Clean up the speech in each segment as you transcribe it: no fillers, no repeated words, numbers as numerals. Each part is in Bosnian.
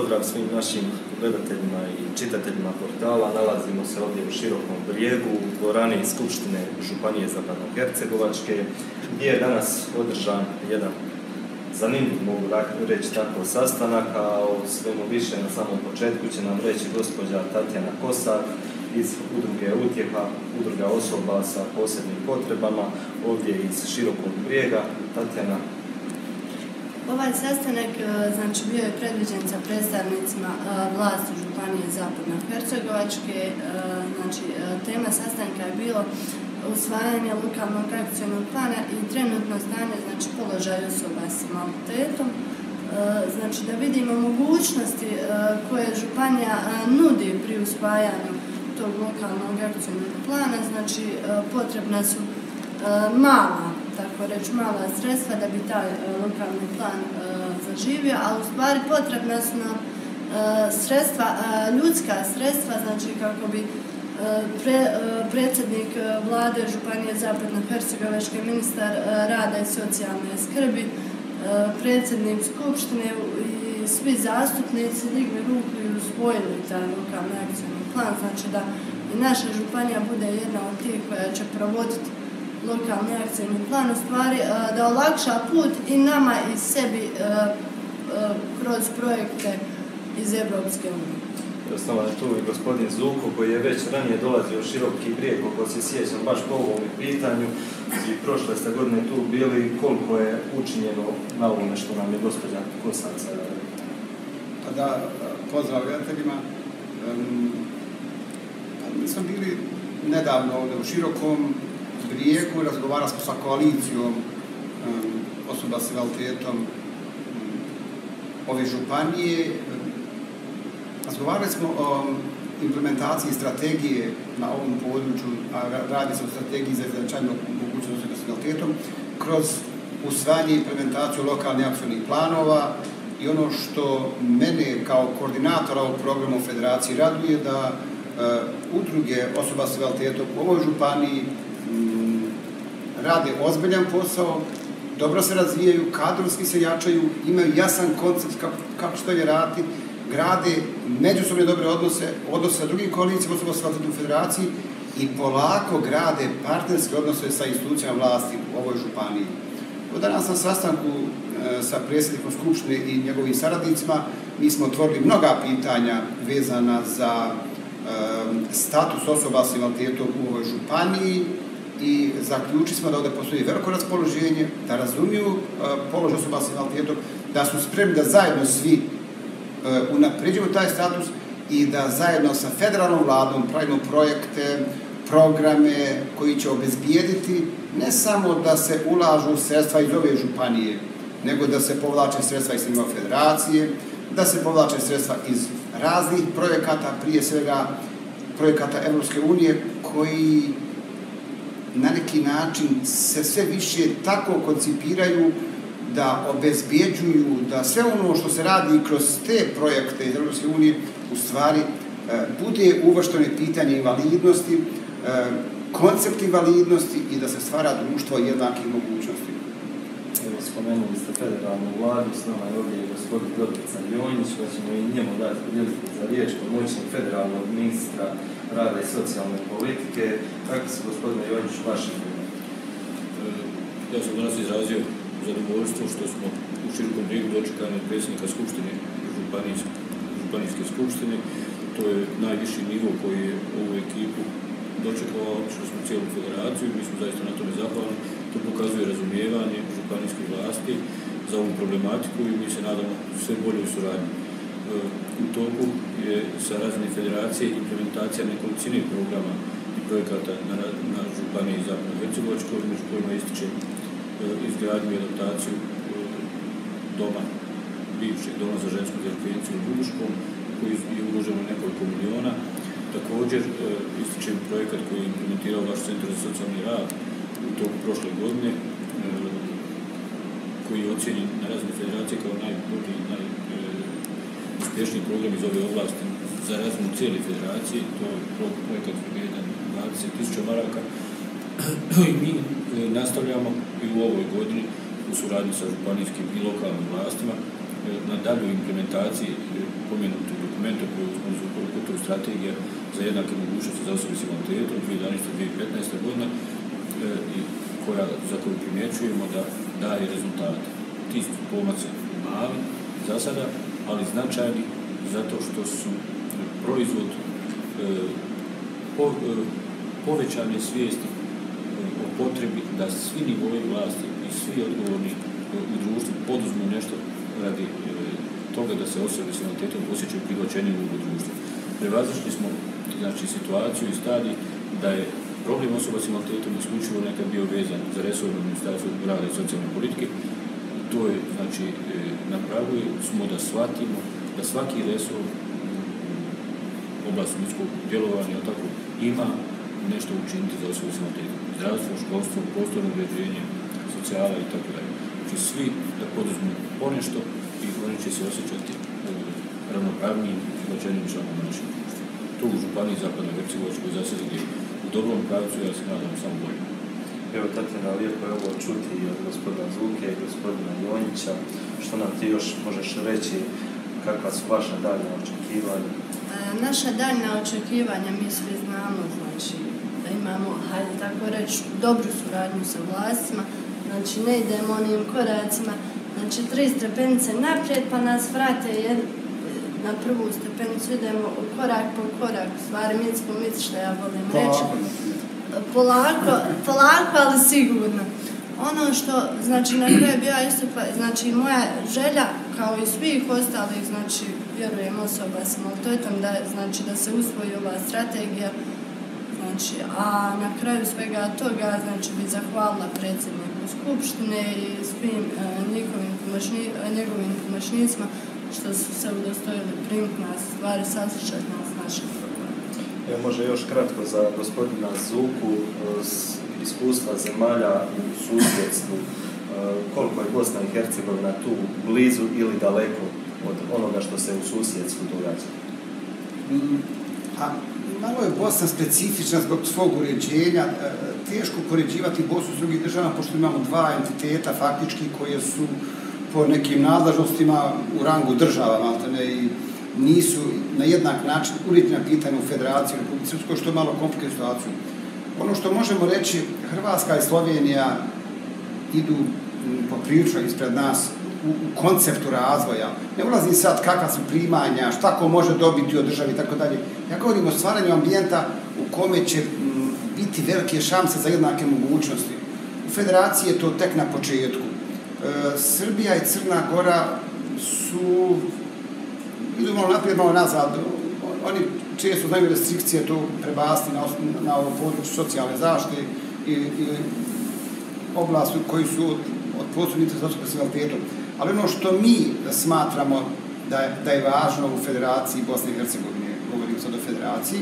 pozdrav svim našim gledateljima i čitateljima portala. Nalazimo se ovdje u Širokom Brijegu, u dvorani Skupštine Županije Zapadnohercegovačke, gdje je danas održan jedan zanimljiv, mogu reći tako, sastanak, a o svemu više na samom početku će nam reći gospođa Tatjana Kosar iz udruge Utjeha, udruga osoba sa posebnim potrebama, ovdje iz Širokog Brijega. Tatjana. Ovaj sastanak bio je predviđen sa predstavnicima vlasti Županije Zapadnohercegovačke. Tema sastanka je bilo usvajanje lokalnog akcijnog plana i trenutno stanje, položaj osoba s invaliditetom. Da vidimo mogućnosti koje Županija nudi pri usvajanju tog lokalnog akcijnog plana. Potrebna su mala sredstva da bi taj lokalni plan zaživio, a u stvari potrebna su nam sredstva, ljudska sredstva, kako bi predsjednik vlade Županije Zapadnohercegovačke, ministar rada i socijalne skrbi, predsjednik skupštine i svi zastupnici digli ruku i usvojili taj lokalni akcijni plan, da i naša županija bude jedna od tih koja će provoditi lokalni akcijni plan, u stvari da olakša put i nama i sebi kroz projekte iz Evropske unije. Osnovan je tu i gospodin Zuko, koji je već ranije dolazio u Široki Brijeg, koliko se sjećam baš po ovom pitanju, i prošle ste godine tu bili. Koliko je učinjeno na ovome što nam je gospođa Kosar sada rekla? Pozdrav gledateljima. Mi smo bili nedavno ovdje u Širokom Brijegu, razgovarali smo sa koalicijom osoba s invaliditetom ove županije. Razgovarali smo o implementaciji strategije na ovom području, a radi se o strategiji za izjednačavanje mogućnosti osoba s invaliditetom kroz usvajanje i implementaciju lokalnih akcijnih planova. I ono što mene kao koordinatora ovog programa u Federaciji raduje, da udruge osoba s invaliditetom u ovoj županiji rade ozbiljan posao, dobro se razvijaju, kadrovski se jačaju, imaju jasan koncept kako što je raditi, grade međusobne dobre odnose sa drugim koalicijama osoba s invaliditetom u Federaciji i polako grade partnerske odnose sa institucijama vlasti u ovoj županiji. Danas na sastanku sa predsjednikom Skupštine i njegovim saradnicima mi smo otvorili mnoga pitanja vezana za status osoba s invaliditetom u ovoj županiji i zaključili smo da ovdje postoji veliko raspoloženje, da razumiju položaj osoba s invaliditetom, da su spremni da zajedno svi unapređujemo taj status i da zajedno sa federalnom vladom pravimo projekte, programe koji će obezbijediti ne samo da se ulažu sredstva iz ove županije, nego da se povlače sredstva iz nivoa federacije, da se povlače sredstva iz raznih projekata, prije svega projekata Evropske unije, koji na neki način se sve više tako koncipiraju da obezbjeđuju da sve ono što se radi kroz te projekte iz Evropske unije u stvari bude uvršteno pitanje invalidnosti, koncept invalidnosti i da se stvara društvo jednakih mogućnosti. Evo, spomenuli ste federalnu vladu, s nama je ovdje gospodin Dobrica Jonjić, pa ćemo i njemu dati priliku za riječ pomoćnik federalnog ministra rada i socijalne politike. Kako se, gospodine Jonjić, vaše ime? Ja sam danas izrazio zadovoljstvo što smo u Širokom Brijegu dočekani od predsjednika Skupštine, Županijske skupštine. To je najviši nivo koji je ovu ekipu dočekao, što smo cijelu federaciju, mi smo zaista na tome zahvalni. To pokazuje razumijevanje županijskih vlasti za ovu problematiku i mi se nadamo sve bolje u suradnji. U toku je sa razine federacije implementacija nekolicine programa i projekata na Županiji Zapadnohercegovačkoj, među kojima ističe izgradnju i adaptaciju doma, bivšeg doma za žensku delikvenciju u Buduškom, koji je uloženo nekoliko miliona. Također ističem projekat koji je implementirao vaš centar za socijalni rad u toku prošle godine, koji je ocijenjen na razine federacije kao najbolji i najuspješniji program iz ove oblasti za razinu cijele federacije. To je projekat vrijedan 20.000 maraka. I mi nastavljamo i u ovoj godini u suradnji sa županijskim i lokalnim vlastima na dalju implementaciji pomenutog dokumenta koji je to strategija za jednake mogućnosti za osobe s invaliditetom 2011-2015. godina za koju primjećujemo da daje rezultate. Ti su pomaci mali za sada, ali značajni zato što su proizvod povećane svijesti o potrebi da svi nivoji vlasti i svi odgovorni u društvu poduzmu nešto radi toga da se osobe s invaliditetom osjećaju prihvaćenjem u društvu. Prevazišli smo situaciju i stadij da je problem osoba s invaliditetom isključivo nekad bio vezan za resorno ministarstvo rada i socijalne politike. To je, napravili smo da shvatimo da svaki resor u oblasti ljudskog djelovanja ima nešto učiniti za osobe s invaliditetom. Zdravstvo, školstvo, prostorno uređenje, socijala i tako dalje. Znači svi da poduzmu ponešto i oni će se osjećati ravnopravnijim i prihvaćenijim članom našeg društva. To u županiji Zapadnoj Hercegovačkoj zasad je u dobrom pravcu, ja se nadam samo bolje. Evo, Tatjana, lijepo je ovo čuti i od gospodina Zuke i gospodina Jonjića. Što nam ti još možeš reći, kakva su vaša daljnja očekivanja? Naša daljnja očekivanja, mi svi znamo, da imamo, hajde tako reći, dobru suradnju sa vlastima, ne idemo onim koracima, 3 stepenice naprijed pa nas vrate na prvu stepenicu, idemo korak po korak, stvari mic po mic, što ja volim reći. Polako, ali sigurno. Ono što, na koje bi ja istakla, moja želja, kao i svih ostalih, vjerujem osoba s invaliditetom, da se usvoji ova strategija, a na kraju svega toga, bi zahvalila predsjedniku Skupštine i svim njegovim pomoćnicima što su se udostojili primiti nas, stvari saslušati nas naših problema. Evo, može još kratko za gospodina Zuku, iskustva zemalja u susjedstvu, koliko je Bosna i Hercegovina tu blizu ili daleko od onoga što se u susjedstvu događa? Malo je Bosna specifična zbog svog uređenja, teško poređivati Bosnu s drugih država, pošto imamo 2 entiteta faktički koje su po nekim nadležnostima u rangu država, maltene, i nisu na jednak način uređena pitanja u Federaciji Republike Srpskoj, što je malo komplikuje situaciju. Ono što možemo reći, Hrvatska i Slovenija idu poprilično ispred nas u konceptu razvoja. Ne ulazim sad kakva su primanja, šta ko može dobiti od države i tako dalje. Ja govorim o stvaranju ambijenta u kome će biti velike šanse za jednake mogućnosti. U Federaciji je to tek na početku. Srbija i Crna Gora su idu malo naprijed, malo nazad. Oni često znaju restrikcije to prebasti na ovo područje socijalne zaštite ili oblasti koji su od posebnih za osobe s invaliditetom. Ali ono što mi smatramo da je važno u Federaciji Bosne i Hercegovine, govorim sad o Federaciji,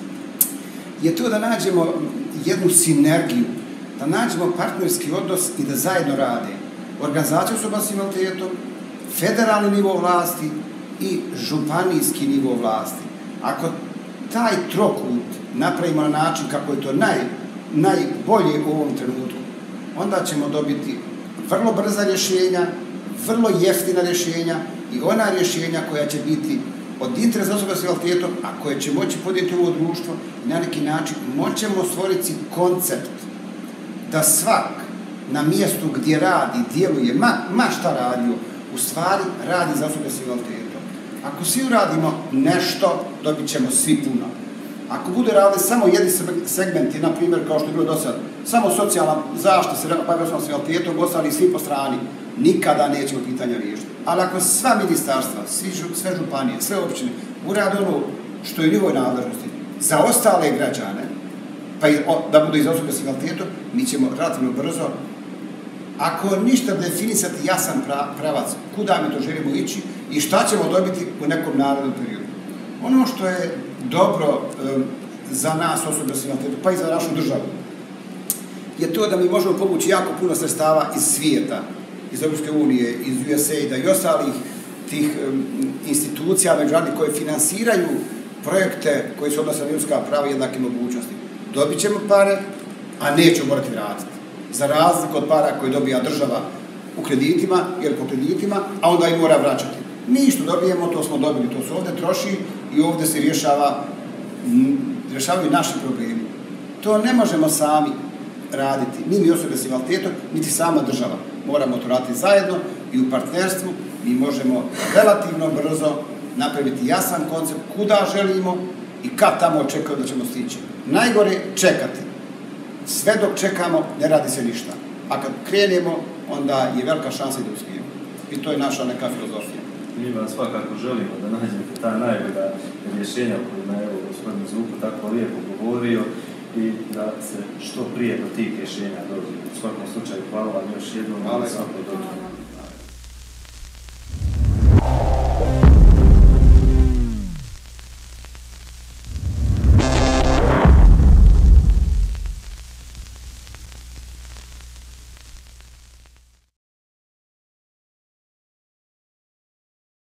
je to da nađemo jednu sinergiju, da nađemo partnerski odnos i da zajedno rade organizacija osoba s invaliditetom, federalni nivo vlasti i županijski nivo vlasti. Ako taj trokut napravimo na način kako je to najbolje u ovom trenutku, onda ćemo dobiti vrlo brza rješenja, vrlo jeftina rješenja i ona rješenja koja će biti od interesa osoba s invaliditetom, a koje će moći podijeti ovo društvo i na neki način moćemo stvoriti koncept da svak na mjestu gdje radi, djeluje, ma šta radio, u stvari radi za osobe s invaliditetom. Ako svi uradimo nešto, dobit ćemo svi puno. Ako bude radili samo jedni segmenti, na primjer, kao što je bilo do sad, samo socijalna zaštita se bavi osobama s invaliditetom, ostali svi po strani, nikada nećemo pitanja riješiti. Ali ako sva ministarstva, sve županije, sve općine urade ono što je u njihovoj nadležnosti za ostale građane, pa i da budu iz osobe s invaliditetom, mi ćemo relativno brzo, ako ništa definisati jasan pravac, kuda mi to želimo ići i šta ćemo dobiti u nekom narednom periodu. Ono što je dobro za nas osobe s invaliditetom, pa i za našu državu, je to da mi možemo povući jako puno sredstava iz svijeta, iz Europske unije, iz USAID-a i ostalih tih institucija međunarodnih koje finansiraju projekte koji se odnose na ljudska prava i jednake mogućnosti. Dobit ćemo pare, a nećemo morati vratiti. Za razliku od para koje dobija država u kreditima ili po kreditima, a onda ih mora vraćati. Mi što dobijemo, to smo dobili, to se ovdje troši i ovdje se rješavaju naši problemi. To ne možemo sami raditi, ni osobe s invaliditetom, niti sama država. Moramo to raditi zajedno i u partnerstvu. Mi možemo relativno brzo napraviti jasan koncept kuda želimo i kad tamo očekujemo da ćemo stići. Najgore čekati. Sve dok čekamo ne radi se ništa. A kad krenemo, onda je velika šansa da uspijemo. I to je naša neka filozofija. Mi vam svakako želimo da nađete ta najbolja rješenja o kojima je gospodin Zuko tako lijepo govorio i da se što prije do tih rješenja dođe. U svakom slučaju hvala vam još jednom. Hvala. Svako dobro.